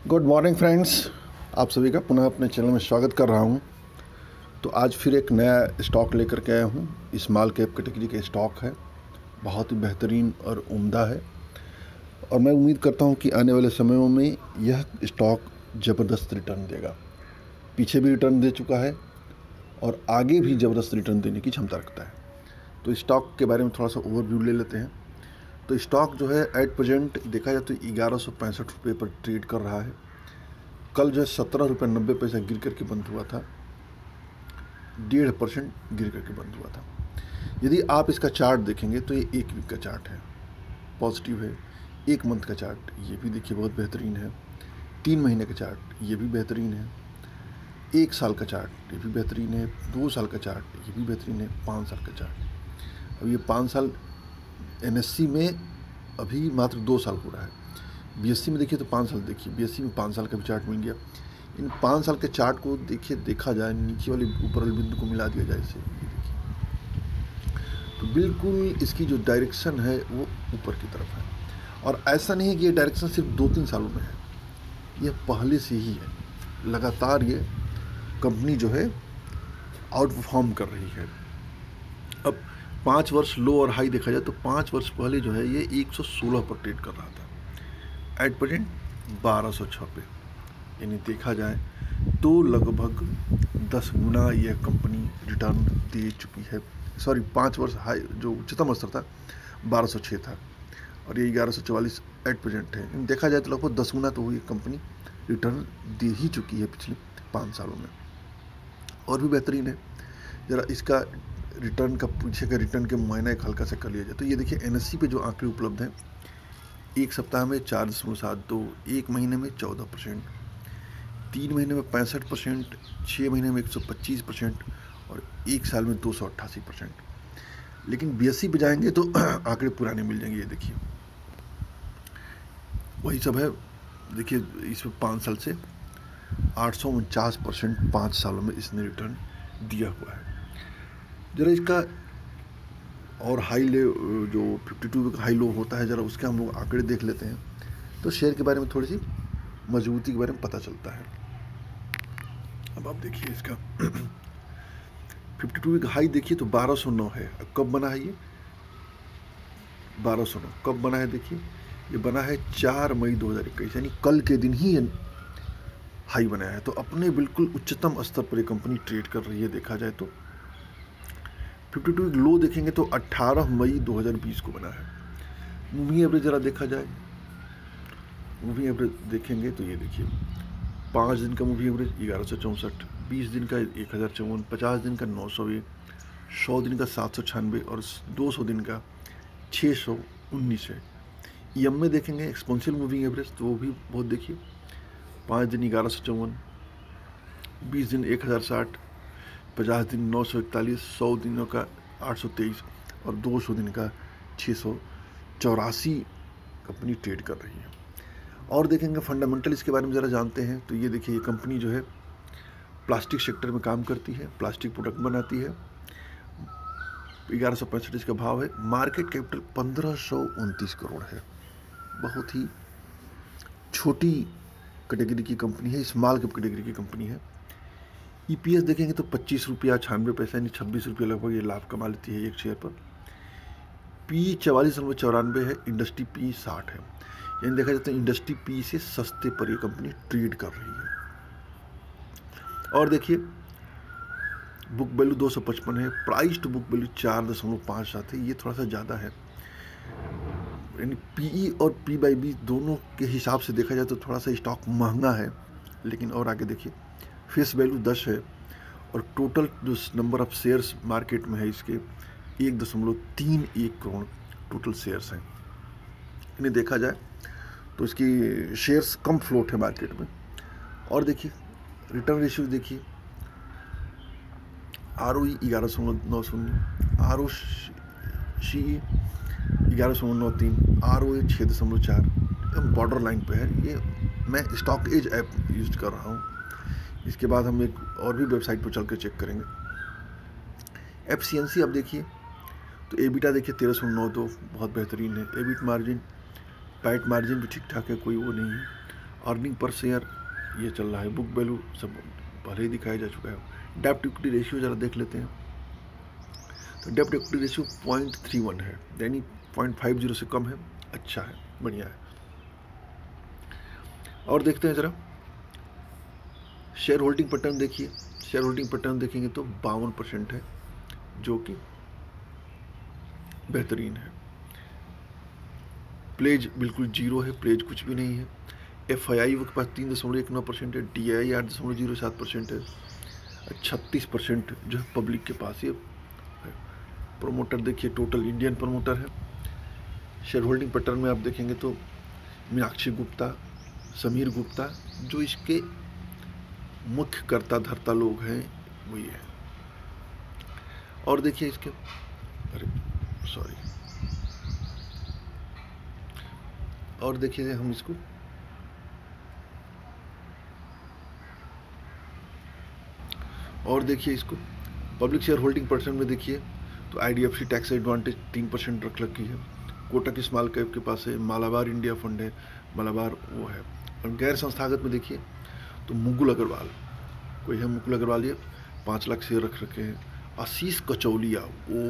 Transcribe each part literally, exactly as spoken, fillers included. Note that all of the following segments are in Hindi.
गुड मॉर्निंग फ्रेंड्स, आप सभी का पुनः अपने चैनल में स्वागत कर रहा हूं। तो आज फिर एक नया स्टॉक लेकर के आया हूं। स्मॉल कैप कैटेगरी का स्टॉक है, बहुत ही बेहतरीन और उम्दा है और मैं उम्मीद करता हूं कि आने वाले समयों में यह स्टॉक ज़बरदस्त रिटर्न देगा। पीछे भी रिटर्न दे चुका है और आगे भी ज़बरदस्त रिटर्न देने की क्षमता रखता है। तो स्टॉक के बारे में थोड़ा सा ओवरव्यू ले लेते हैं। तो स्टॉक जो है एट प्रेजेंट देखा जाए तो ग्यारह सौ पैंसठ रुपये पर ट्रेड कर रहा है। कल जो है सत्रह रुपये नब्बे पैसा गिर करके बंद हुआ था, डेढ़ परसेंट गिर करके बंद हुआ था। यदि आप इसका चार्ट देखेंगे तो ये एक वीक का चार्ट है, पॉजिटिव है। एक मंथ का चार्ट ये भी देखिए बहुत बेहतरीन है। तीन महीने का चार्ट ये भी बेहतरीन है। एक साल का चार्ट ये भी बेहतरीन है। दो साल का चार्ट ये भी बेहतरीन है। पाँच साल का चार्ट, अब ये पाँच साल एनएससी में अभी मात्र दो साल हो रहा है। बीएससी में देखिए तो पाँच साल देखिए, बीएससी में पाँच साल का भी चार्ट मिल गया। इन पाँच साल के चार्ट को देखिए, देखा जाए नीचे वाले ऊपर वाले बिंदु को मिला दिया जाए इसे, ये देखिए तो बिल्कुल इसकी जो डायरेक्शन है वो ऊपर की तरफ है। और ऐसा नहीं है कि ये डायरेक्शन सिर्फ दो तीन सालों में है, यह पहले से ही है। लगातार ये कंपनी जो है आउट परफॉर्म कर रही है। अब पाँच वर्ष लो और हाई देखा जाए तो पाँच वर्ष पहले जो है ये एक सौ सोलह पर ट्रेड कर रहा था, एट प्रेजेंट बारह सौ छः पे। यानी देखा जाए तो लगभग दस गुना यह कंपनी रिटर्न दे चुकी है। सॉरी, पाँच वर्ष हाई जो उच्चतम स्तर था बारह सौ छः था और ये ग्यारह सौ चवालीस एट प्रेजेंट है। देखा जाए तो लगभग दस गुना तो ये कंपनी रिटर्न दे ही चुकी है पिछले पाँच सालों में, और भी बेहतरीन है। ज़रा इसका रिटर्न का पीछे का रिटर्न के मुआयना एक हल्का सा कर लिया जाए तो ये देखिए एनएससी पे जो आंकड़े उपलब्ध हैं, एक सप्ताह में चार दशमलव सात दो, एक महीने में चौदह परसेंट, तीन महीने में पैंसठ परसेंट, छः महीने में एक सौ पच्चीस परसेंट और एक साल में दो सौ अट्ठासी परसेंट। लेकिन बीएससी पे जाएंगे तो आंकड़े पुराने मिल जाएंगे। ये देखिए वही सब है। देखिए इसमें पाँच साल से आठ सौ उनचास परसेंट पाँच सालों में इसने रिटर्न दिया हुआ है। ज़रा इसका और हाई ले जो बावन का हाई लो होता है, ज़रा उसके हम लोग आंकड़े देख लेते हैं तो शेयर के बारे में थोड़ी सी मजबूती के बारे में पता चलता है। अब आप देखिए इसका बावन का हाई देखिए तो बारह सौ नौ है। अब कब बना है ये? बारह सौ नौ कब बना है? देखिए ये बना है चार मई दो हज़ार इक्कीस, यानी कल के दिन ही ये हाई बनाया है। तो अपने बिल्कुल उच्चतम स्तर पर ये कंपनी ट्रेड कर रही है। देखा जाए तो बावन लो देखेंगे तो अठारह मई दो हज़ार बीस को बना है। मूविंग एवरेज ज़रा देखा जाए, मूविंग एवरेज देखेंगे तो ये देखिए पाँच दिन का मूविंग एवरेज ग्यारह सौ चौंसठ, बीस दिन का एक हज़ार चौवन, पचास दिन का नौ सौ एक, सौ दिन का सात सौ छियानवे और दो सौ दिन का छः सौ उन्नीस है। ईएम में देखेंगे एक्सपोनेंशियल मूविंग एवरेज तो वो भी बहुत देखिए, पाँच दिन ग्यारह सौ चौवन, बीस दिन एक हज़ार साठ, पचास दिन नौ सौ इकतालीस, सौ दिनों का आठ सौ तेईस और दो सौ दिन का छः सौ चौरासी कंपनी ट्रेड कर रही है। और देखेंगे फंडामेंटल इसके बारे में ज़रा जानते हैं तो ये देखिए ये कंपनी जो है प्लास्टिक सेक्टर में काम करती है, प्लास्टिक प्रोडक्ट बनाती है। ग्यारह सौ पैंसठ इसका भाव है। मार्केट कैपिटल पंद्रह सौ उनतीस करोड़ है। बहुत ही छोटी कैटेगरी की कंपनी है, स्मॉल कैप कैटेगरी की कंपनी है। ईपीएस देखेंगे तो पच्चीस रुपया छियानवे पैसा यानी छब्बीस रुपये लगभग ये लाभ कमा लेती है एक शेयर पर। पी चवालीस नंबर चौरानवे है, इंडस्ट्री पी साठ है। यानी देखा जाता है इंडस्ट्री पी से सस्ते पर ये कंपनी ट्रेड कर रही है। और देखिए बुक वैल्यू दो सौ पचपन है, प्राइस टू बुक वैल्यू चार दशमलव पाँच सात है, ये थोड़ा सा ज़्यादा है। यानी पीई और पी बाई बी दोनों के हिसाब से देखा जाए तो थोड़ा सा स्टॉक महंगा है। लेकिन और आगे देखिए फेस वैल्यू दस है और टोटल जो नंबर ऑफ शेयर्स मार्केट में है इसके एक दशमलव तीन एक करोड़ टोटल शेयर्स हैं। इन्हें देखा जाए तो इसकी शेयर्स कम फ्लोट है मार्केट में। और देखिए रिटर्न रेशियो देखिए, आर ओ ई ग्यारह दशमलव नौ शून्य, आर ओ सी ग्यारह दशमलव नौ तीन, आर ओ ए छः दशमलव चार, बॉर्डर लाइन पे है। ये मैं स्टॉक एज ऐप यूज कर रहा हूँ। इसके बाद हम एक और भी वेबसाइट पर चल कर चेक करेंगे। एफिशिएंसी अब देखिए तो एबिटा देखिए तेरह सौ नौ दो बहुत बेहतरीन है। एबिट मार्जिन पैट मार्जिन भी ठीक ठाक है, कोई वो नहीं है। अर्निंग पर शेयर ये चल रहा है, बुक वैल्यू सब पहले ही दिखाया जा चुका है। डेब्ट इक्विटी रेशियो ज़रा देख लेते हैं। तो डेब्ट equity ratio point three one है, यानी पॉइंट फाइव जीरो से कम है, अच्छा है, बढ़िया है। और देखते हैं ज़रा शेयर होल्डिंग पैटर्न देखिए। शेयर होल्डिंग पैटर्न देखेंगे तो बावन परसेंट है, जो कि बेहतरीन है। प्लेज बिल्कुल जीरो है, प्लेज कुछ भी नहीं है। एफ आई आई के पास तीन दशमलव एक नौ परसेंट है, डी आई आठ दशमलव जीरो सात परसेंट है, छत्तीस परसेंट जो है पब्लिक के पास ये है। प्रोमोटर देखिए, टोटल इंडियन प्रोमोटर है। शेयर होल्डिंग पैटर्न में आप देखेंगे तो मीनाक्षी गुप्ता, समीर गुप्ता, जो इसके मुख्य कर्ता धर्ता लोग हैं वो ये है। और देखिए इसके, अरे सॉरी, और देखिए हम इसको और देखिए इसको पब्लिक शेयर होल्डिंग परसेंट में देखिए तो I D F C tax advantage तीन परसेंट रख रखी है। कोटक स्मॉल कैप के पास है, मालाबार इंडिया फंड है, मालाबार वो है। और गैर संस्थागत में देखिए तो मुकुल अग्रवाल कोई है, मुकुल अग्रवाल ये पाँच लाख शेयर रख रखे हैं। आशीष कचौलिया, ओ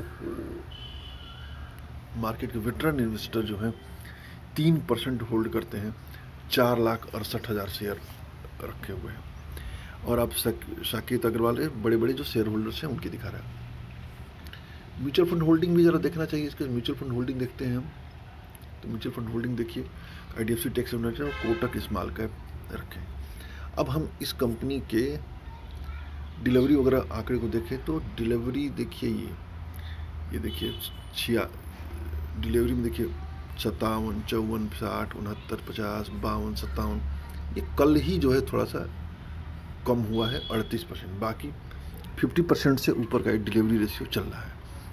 मार्केट के वेटरन इन्वेस्टर जो हैं तीन परसेंट होल्ड करते हैं, चार लाख अड़सठ हज़ार शेयर रखे हुए हैं। और आप साकेत अग्रवाल है, बड़े बड़े जो शेयर होल्डर्स हैं उनकी दिखा रहा है। म्यूचुअल फंड होल्डिंग भी ज़रा देखना चाहिए इसके। म्यूचुअल फंड होल्डिंग देखते हैं हम, तो म्यूचुअल फंड होल्डिंग देखिए I D F C tax advantage और कोटक स्मॉल कैप रखें। अब हम इस कंपनी के डिलीवरी वगैरह आंकड़े को देखें तो डिलीवरी देखिए, ये ये देखिए छिया डिलीवरी में देखिए सत्तावन, चौवन, साठ, उनहत्तर, पचास, बावन, सत्तावन, ये कल ही जो है थोड़ा सा कम हुआ है अड़तीस परसेंट, बाकी पचास परसेंट से ऊपर का डिलीवरी रेशियो चल रहा है।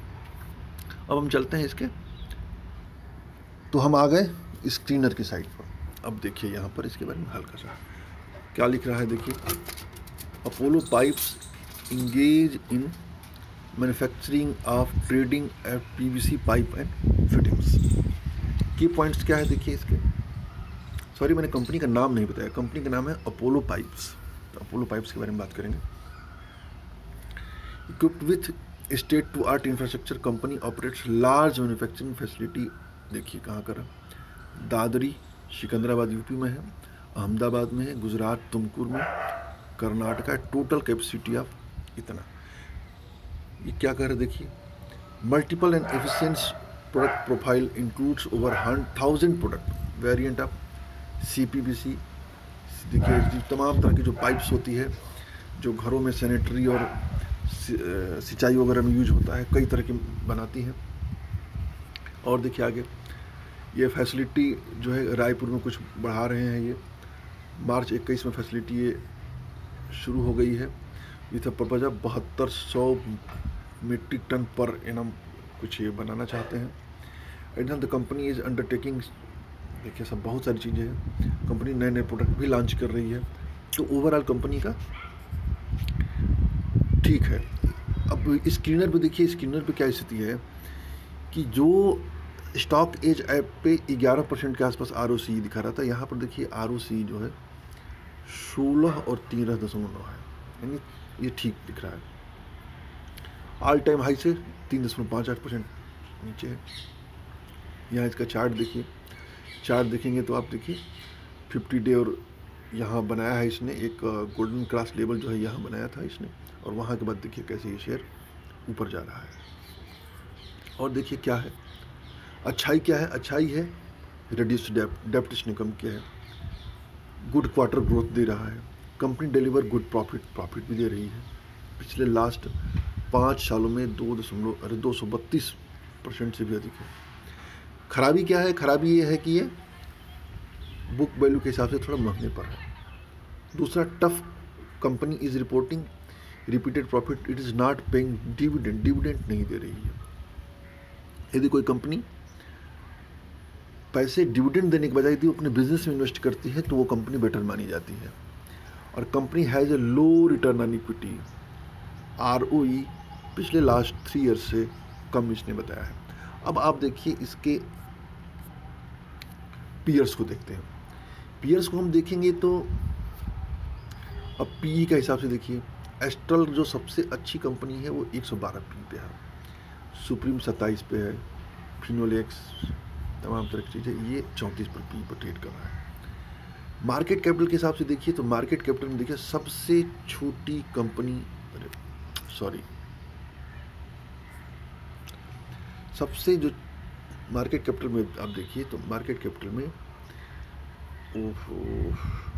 अब हम चलते हैं इसके, तो हम आ गए स्क्रीनर की साइड पर। अब देखिए यहाँ पर इसके बारे में हल्का सा क्या लिख रहा है, देखिए Apollo pipes engage in manufacturing of trading at P V C pipe and fittings. Key points क्या है देखिए इसके, सॉरी मैंने कंपनी का नाम नहीं बताया, कंपनी का नाम है अपोलो पाइप्स। तो अपोलो पाइप्स के बारे में बात करेंगे। Equipped with state to art infrastructure, company operates large manufacturing facility. देखिए कहाँ कर, दादरी सिकंदराबाद यूपी में है, अहमदाबाद में है, गुजरात तुमकुर में, कर्नाटका। टोटल कैपेसिटी ऑफ इतना, ये क्या कर रहे देखिए, multiple and efficient product profile includes over thousand product variant of C P V C. देखिए तमाम तरह की जो पाइप्स होती है जो घरों में सैनिटरी और सिंचाई वगैरह में यूज होता है, कई तरह की बनाती हैं। और देखिए आगे ये फैसिलिटी जो है रायपुर में कुछ बढ़ा रहे हैं, ये मार्च इक्कीस में फैसिलिटी ये शुरू हो गई है। विथ पर्पज ऑफ बहत्तर सौ मीट्रिक टन पर एनम कुछ ये बनाना चाहते हैं। And the company is undertaking, देखिए सब बहुत सारी चीज़ें हैं, कंपनी नए नए प्रोडक्ट भी लॉन्च कर रही है। तो ओवरऑल कंपनी का ठीक है। अब स्क्रीनर पे देखिए, स्क्रीनर पे क्या स्थिति है कि जो स्टॉक एज ऐप पे ग्यारह परसेंट के आसपास आर ओ सी दिखा रहा था, यहाँ पर देखिए आर ओ सी जो है सोलह और तेरह दशमलव है, यानी ये ठीक दिख रहा है। ऑल टाइम हाई से तीन दशमलव पाँच आठ परसेंट नीचे है। यहाँ इसका चार्ट देखिए, चार्ट देखेंगे तो आप देखिए फिफ्टी डे और यहाँ बनाया है इसने एक गोल्डन क्लास लेवल जो है यहाँ बनाया था इसने, और वहाँ के बाद देखिए कैसे ये शेयर ऊपर जा रहा है। और देखिए क्या है अच्छाई, क्या है अच्छाई है, रिड्यूस्ड डेप्ट, डेप्ट इसने कम किया है, गुड क्वार्टर ग्रोथ दे रहा है, company deliver good profit, profit भी दे रही है। पिछले लास्ट पाँच सालों में दो दशमलव अरे दो सौ बत्तीस परसेंट से भी अधिक है। खराबी क्या है, खराबी ये है कि ये बुक वैल्यू के हिसाब से थोड़ा महंगे पर है। दूसरा, tough company is reporting repeated profit, it is not paying dividend, dividend नहीं दे रही है। यदि कोई कंपनी पैसे डिविडेंड देने के बजाय यदि वो अपने बिजनेस में इन्वेस्ट करती है तो वो कंपनी बेटर मानी जाती है। और company has a low return on equity, R O E पिछले लास्ट थ्री ईयर्स से कम इसने बताया है। अब आप देखिए इसके पीयर्स को देखते हैं। पीयर्स को हम देखेंगे तो अब पीई का हिसाब से देखिए, एस्ट्रल जो सबसे अच्छी कंपनी है वो एक सौ बारह पी पे है, सुप्रीम सत्ताईस पे है, फिनोलेक्स तमाम तरह की चीज़ें ये चौंतीस पर पी पर ट्रेड कर रहा है। मार्केट कैपिटल के हिसाब से देखिए तो मार्केट कैपिटल में देखिए सबसे छोटी कंपनी, सॉरी सबसे जो मार्केट कैपिटल में आप देखिए तो मार्केट कैपिटल में ओहो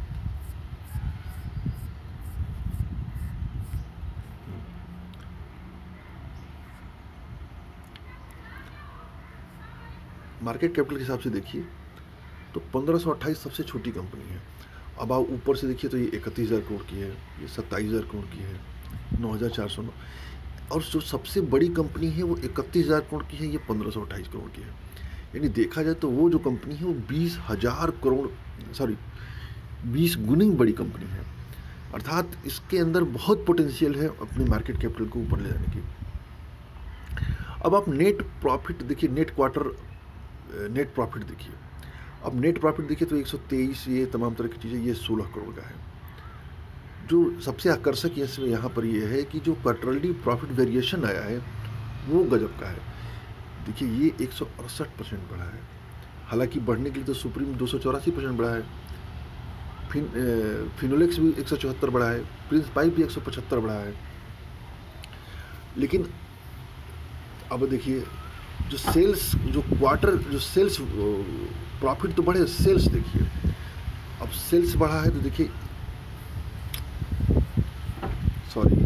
मार्केट कैपिटल के हिसाब से देखिए तो पंद्रह सौ अट्ठाईस सबसे छोटी कंपनी है। अब आप ऊपर से देखिए तो ये इकतीस हज़ार करोड़ की है, ये सत्ताईस हज़ार करोड़ की है, नौ हज़ार चार सौ नौ, और जो सबसे बड़ी कंपनी है वो इकतीस हज़ार करोड़ की है, ये पंद्रह सौ अट्ठाईस करोड़ की है। यानी देखा जाए तो वो जो कंपनी है वो बीस हज़ार करोड़ सॉरी बीस गुनी बड़ी कंपनी है। अर्थात इसके अंदर बहुत पोटेंशियल है अपने मार्केट कैपिटल को ऊपर ले जाने की। अब आप नेट प्रॉफिट देखिए, नेट क्वार्टर नेट प्रॉफिट देखिए, अब नेट प्रॉफिट देखिए तो एक सौ तेईस, ये तमाम तरह की चीज़ें, ये सोलह करोड़ का है। जो सबसे आकर्षक इसमें यहाँ पर ये है कि जो क्वार्टरली प्रॉफिट वेरिएशन आया है वो गजब का है। देखिए ये एक सौ अड़सठ परसेंट बढ़ा है, हालांकि बढ़ने के लिए तो सुप्रीम दो सौ चौरासी परसेंट बढ़ा है, फिन फिनोलेक्स भी एक सौ चौहत्तर बढ़ा है, प्रिंस पाइप भी एक सौ पचहत्तर बढ़ा है। लेकिन अब देखिए जो सेल्स जो क्वार्टर जो सेल्स प्रॉफिट तो बढ़े, सेल्स देखिए, अब सेल्स बढ़ा है तो देखिए सॉरी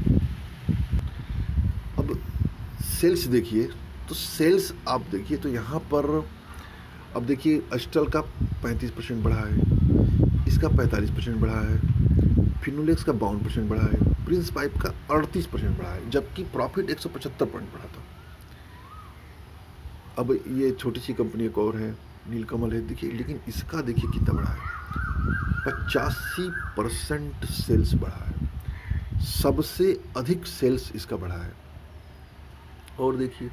अब सेल्स देखिए तो सेल्स आप देखिए तो यहाँ पर अब देखिए एस्ट्रल का पैंतीस परसेंट बढ़ा है, इसका पैंतालीस परसेंट बढ़ा है, फिनोलेक्स का बावन परसेंट बढ़ा है, प्रिंस पाइप का अड़तीस परसेंट बढ़ा है, जबकि प्रॉफिट एक सौ पचहत्तर पॉइंट बढ़ा था। अब ये छोटी सी कंपनी एक और है नीलकमल है, देखिए, लेकिन इसका देखिए कितना बढ़ा है, पचासी परसेंट सेल्स बढ़ा है, सबसे अधिक सेल्स इसका बढ़ा है। और देखिए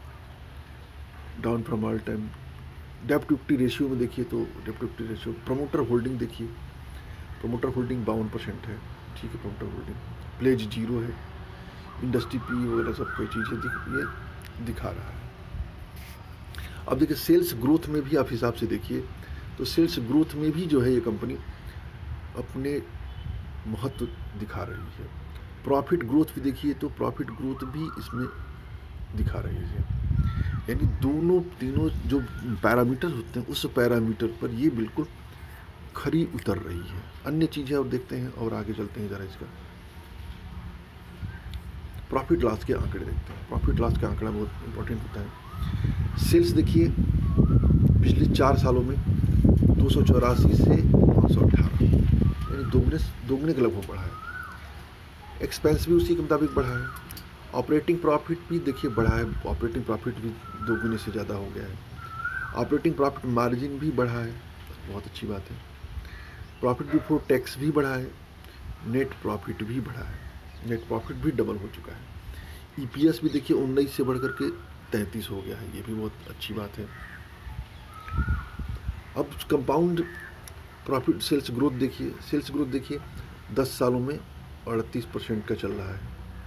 डाउन फ्रॉम ऑल टाइम डेब्ट टू इक्विटी रेशियो में देखिए तो डेब्ट to equity ratio, promoter holding देखिए, प्रमोटर होल्डिंग बावन परसेंट है, ठीक है, प्रमोटर होल्डिंग, प्लेज जीरो है, इंडस्ट्री पी वगैरह सब कोई चीज़ें दिख, ये दिखा रहा है। अब देखिए सेल्स ग्रोथ में भी आप हिसाब से देखिए तो सेल्स ग्रोथ में भी जो है ये कंपनी अपने महत्व दिखा रही है। प्रॉफिट ग्रोथ भी देखिए तो प्रॉफिट ग्रोथ भी इसमें दिखा रही है, यानी दोनों तीनों जो पैरामीटर होते हैं उस पैरामीटर पर ये बिल्कुल खरी उतर रही है। अन्य चीज़ें और देखते हैं और आगे चलते हैं, ज़रा इसका प्रॉफिट लॉस के आंकड़े देखते हैं। प्रॉफिट लॉस का आंकड़ा बहुत इंपॉर्टेंट होता है। सेल्स देखिए पिछले चार सालों में दो सौ चौरासी से पाँच सौ अट्ठारह, यानी दोगुने दोगुने के लगभग बढ़ा है। एक्सपेंस भी उसी के मुताबिक बढ़ा है। ऑपरेटिंग प्रॉफिट भी देखिए बढ़ा है, ऑपरेटिंग प्रॉफिट भी दोगुने से ज़्यादा हो गया है। ऑपरेटिंग प्रॉफिट मार्जिन भी बढ़ा है, बहुत अच्छी बात है। प्रॉफिट बिफोर टैक्स भी बढ़ा है, नेट प्रॉफिट भी बढ़ा है, नेट प्रॉफिट भी डबल हो चुका है। ईपीएस भी देखिए उन्नीस से बढ़ करके तैंतीस हो गया है, ये भी बहुत अच्छी बात है। अब कंपाउंड प्रॉफिट सेल्स ग्रोथ देखिए, सेल्स ग्रोथ देखिए दस सालों में अड़तीस परसेंट का चल रहा है,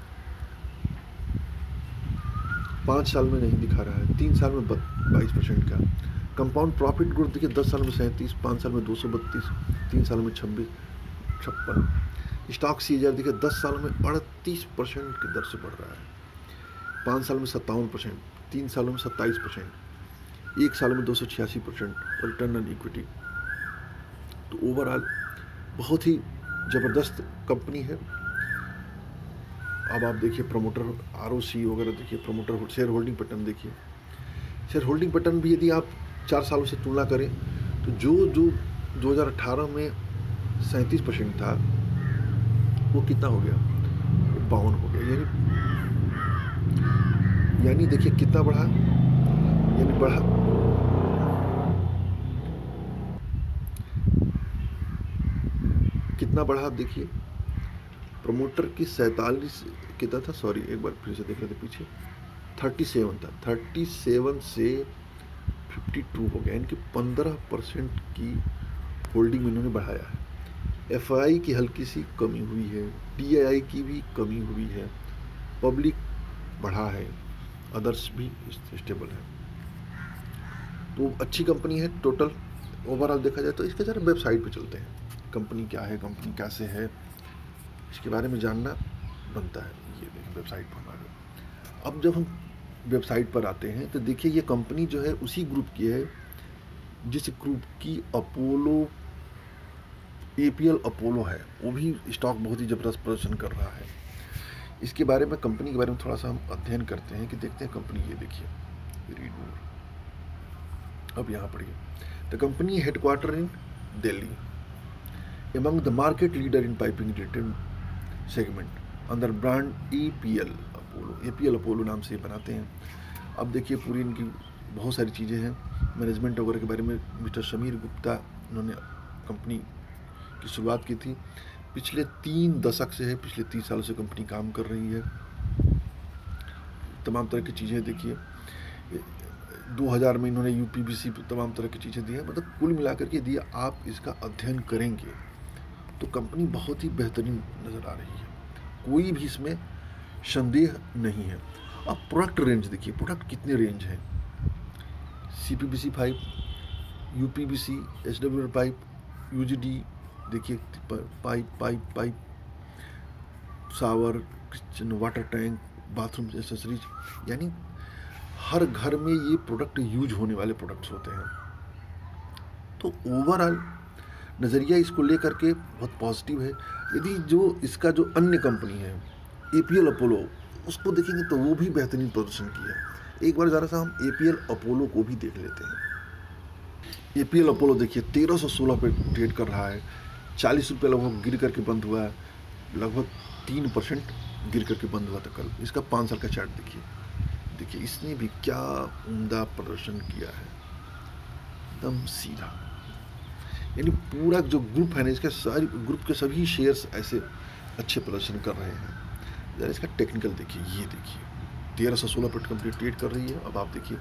पाँच साल में नहीं दिखा रहा है, तीन साल में बाईस परसेंट का। कंपाउंड प्रॉफिट ग्रोथ देखिए दस साल में सैंतीस, पाँच साल में दो सौ बत्तीस, तीन साल में छब्बीस छप्पन। स्टॉक सीजर देखिए दस साल में अड़तीस परसेंट की दर से बढ़ रहा है, पाँच साल में सत्तावन परसेंट, तीन सालों में सत्ताईस परसेंट, एक साल में दो सौ छियासी परसेंट रिटर्न ऑन इक्विटी। तो ओवरऑल बहुत ही ज़बरदस्त कंपनी है। अब आप देखिए प्रमोटर आरओसी वगैरह देखिए, प्रमोटर शेयर होल्डिंग पैटर्न देखिए, शेयर होल्डिंग पैटर्न भी यदि आप चार सालों से तुलना करें तो जो जो दो हज़ार अठारह में सैंतीस परसेंट था वो कितना हो गया, बावन हो गया, यानी यानी देखिए कितना बढ़ा, यानी बढ़ा कितना बढ़ा। आप देखिए प्रमोटर की सैंतालीस कितना था, सॉरी एक बार फिर से देख रहे थे पीछे, थर्टी सेवन था, थर्टी सेवन से फिफ्टी टू हो गया, यानी कि पंद्रह परसेंट की होल्डिंग में इन्होंने बढ़ाया है। एफ आई की हल्की सी कमी हुई है, डी आई आई की भी कमी हुई है, पब्लिक बढ़ा है, अदर्स भी स्टेबल है। तो अच्छी कंपनी है। टोटल ओवरऑल देखा जाए तो इसके ज़रा वेबसाइट पे चलते हैं, कंपनी क्या है, कंपनी कैसे है, इसके बारे में जानना बनता है। ये देखिए वेबसाइट पर हमारे, अब जब हम वेबसाइट पर आते हैं तो देखिए ये कंपनी जो है उसी ग्रुप की है जिस ग्रुप की Apollo A P L Apollo है, वो भी स्टॉक बहुत ही ज़बरदस्त प्रदर्शन कर रहा है। इसके बारे में, कंपनी के बारे में थोड़ा सा हम अध्ययन करते हैं कि देखते हैं कंपनी। ये देखिए रीड मोर, अब यहाँ पढ़िए। The company headquarter in Delhi, among the market leader in piping retail segment under brand A P L Apollo. A P L Apollo नाम से ये बनाते हैं। अब देखिए पूरी इनकी बहुत सारी चीज़ें हैं, मैनेजमेंट वगैरह के बारे में। मिस्टर समीर गुप्ता, इन्होंने कंपनी की शुरुआत की थी, पिछले तीन दशक से है, पिछले तीस सालों से कंपनी काम कर रही है। तमाम तरह की चीज़ें देखिए, दो हज़ार में इन्होंने यू पी बी सी तमाम तरह की चीज़ें दी हैं। मतलब कुल मिलाकर के दिया, आप इसका अध्ययन करेंगे तो कंपनी बहुत ही बेहतरीन नज़र आ रही है, कोई भी इसमें संदेह नहीं है। अब प्रोडक्ट रेंज देखिए, प्रोडक्ट कितने रेंज हैं। C P V C pipe, U P V C, S W L pipe, U G D देखिए, pipe pipe pipe shower, kitchen, water tank, bathroom accessories, यानी हर घर में ये प्रोडक्ट यूज होने वाले प्रोडक्ट्स होते हैं। तो ओवरऑल नज़रिया इसको लेकर के बहुत पॉजिटिव है। यदि जो इसका जो अन्य कंपनी है ए पी एल अपोलो, उसको देखेंगे तो वो भी बेहतरीन प्रदर्शन किया है। एक बार ज़रा सा हम ए पी एल अपोलो को भी देख लेते हैं। ए पी एल अपोलो देखिए तेरह सौ सोलह पे ट्रेड कर रहा है, चालीस रुपये लगभग गिर करके बंद हुआ है, लगभग तीन परसेंट गिर करके बंद हुआ था कल। इसका पाँच साल का चार्ट देखिए, देखिए इसने भी क्या उम्दा प्रदर्शन किया है, एकदम सीधा। यानी पूरा जो ग्रुप है ना, इसके सारी ग्रुप के सभी शेयर्स ऐसे अच्छे प्रदर्शन कर रहे हैं। जरा इसका टेक्निकल देखिए, ये देखिए तेरह सौ सोलह पर कंप्लीट ट्रेड कर रही है। अब आप देखिए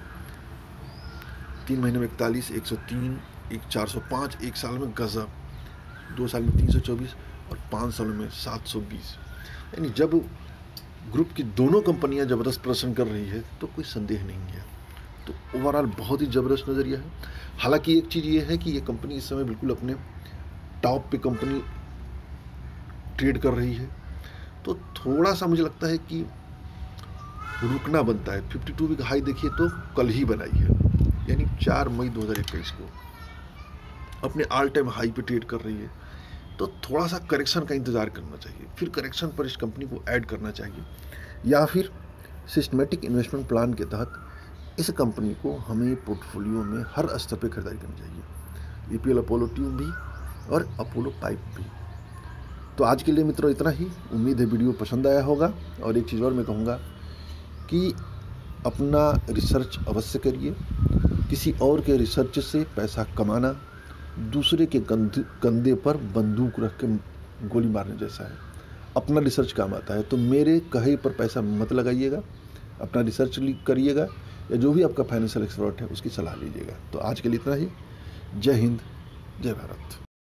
तीन महीने में इकतालीस, एक सौ तीन, एक चार सौ पाँच, एक साल में गजब, दो साल में तीन सौ चौबीस और पाँच सालों में सात सौ बीस। यानी जब ग्रुप की दोनों कंपनियां ज़बरदस्त प्रदर्शन कर रही है तो कोई संदेह नहीं है। तो ओवरऑल बहुत ही ज़बरदस्त नज़रिया है। हालांकि एक चीज़ ये है कि ये कंपनी इस समय बिल्कुल अपने टॉप पे कंपनी ट्रेड कर रही है, तो थोड़ा सा मुझे लगता है कि रुकना बनता है। बावन वीक हाई देखिए तो कल ही बनाई है, यानी चार मई दो हज़ार इक्कीस को अपने ऑल टाइम हाई पे ट्रेड कर रही है। तो थोड़ा सा करेक्शन का इंतज़ार करना चाहिए, फिर करेक्शन पर इस कंपनी को ऐड करना चाहिए, या फिर सिस्टमेटिक इन्वेस्टमेंट प्लान के तहत इस कंपनी को हमें पोर्टफोलियो में हर स्तर पे खरीदारी करनी चाहिए। A P L Apollo tube भी और अपोलो पाइप भी। तो आज के लिए मित्रों इतना ही। उम्मीद है वीडियो पसंद आया होगा। और एक चीज़ और मैं कहूँगा कि अपना रिसर्च अवश्य करिए। किसी और के रिसर्च से पैसा कमाना दूसरे के कंधे पर बंदूक रख के गोली मारने जैसा है। अपना रिसर्च काम आता है, तो मेरे कहे पर पैसा मत लगाइएगा, अपना रिसर्च करिएगा, या जो भी आपका फाइनेंशियल एक्सपर्ट है उसकी सलाह लीजिएगा। तो आज के लिए इतना ही। जय हिंद, जय भारत।